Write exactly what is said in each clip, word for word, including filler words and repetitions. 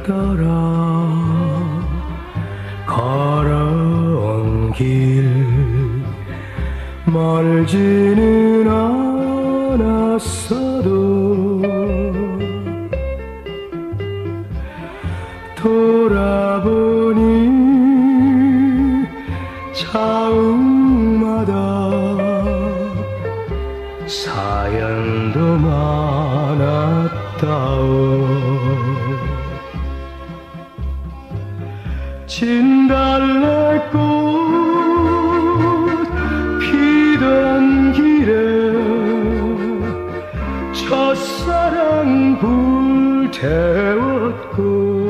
따라 걸어온 길 멀지는 않았어도 돌아보니 차음마다 사연도 많았다오. 진달래꽃 피던 길에 첫사랑 불태웠고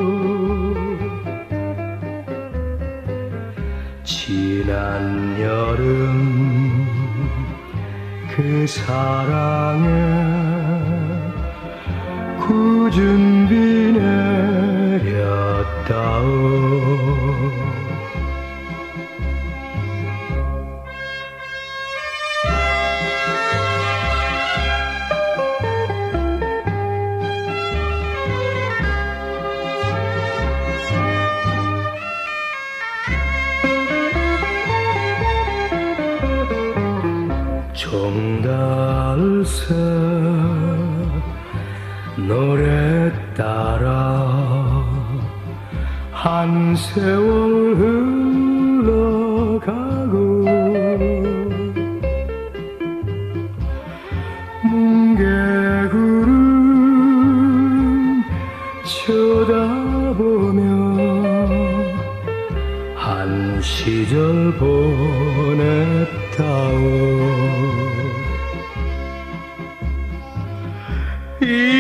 지난 여름 그 사랑에 굳은 비 내렸다오. 종달새 노래 따라 한 세월 흘러가고 뭉게구름 쳐다보며 한 시절 보냈다오. 이